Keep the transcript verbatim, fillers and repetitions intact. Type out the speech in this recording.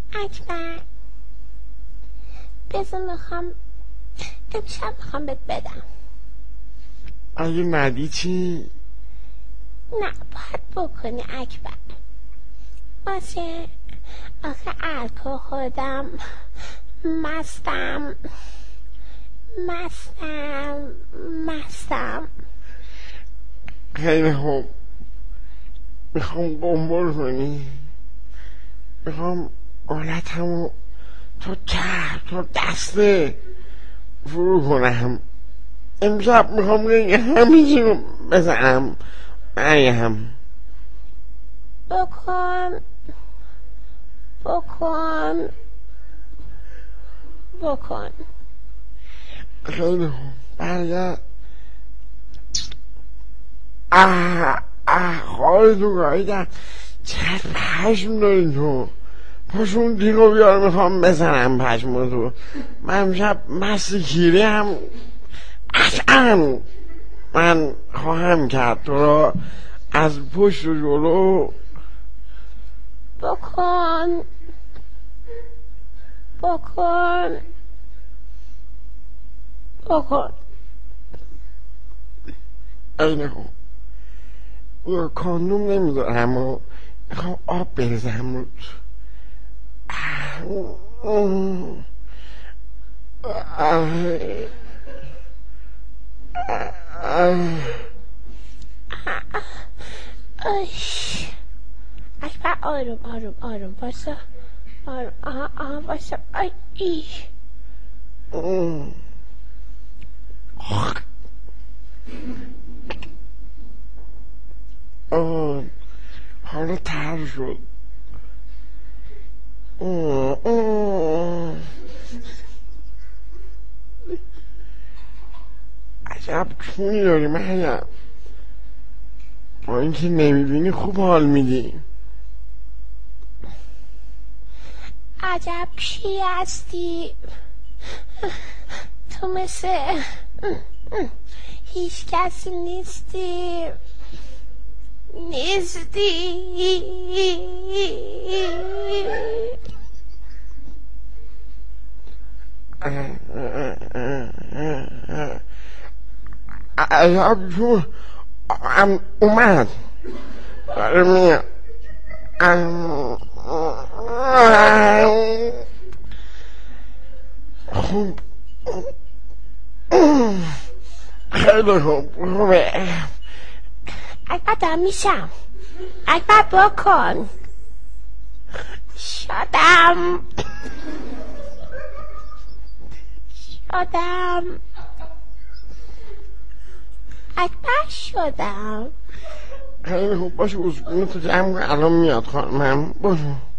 اکبر بذار میخوام امشب میخوام بهت بدم. اگه ندی چی؟ نه باید بکنی اکبر. باشه آخه الکل خوردم، مستم مستم مستم. خیلی خوب، میخوام قنبل کنی، میخوام قالتمو تو چه تو دسته فرو کنم. امشب میخوام همیشه رو بزنم مریم. بکن بکن بکن. خیلی خوب برگرد. اه اه خواهی تو گاهیدن چقدر پشم داری تو. پاشون دیگو بیار میخوام بزنم پشم تو. من امشب مست کیری هم اصلا من خواهم کرد تو را از پشت و جلو. بکن بکن بکن. اینه خوب یا کاندوم نمیدارم و میخوام آب بریزم رو. اکبر آروم آروم آروم باشا آروم. آها آها باشا. ای ای آه حالا تر شد. عجب چونی داری مریم، با اینکه نمیبینی خوب حال میدی. عجب کی هستی تو، مثل هیچ کسی نیستی نیستی. عجب چون اومد داره میاد. خوب خیلی خوب خوبه. اکبر دارم میشم. اکبر بکن. شدم شدم اکبر شدم. خیلی خوب باشه اسکونه تو جمع کن الان میاد خانمم. باشو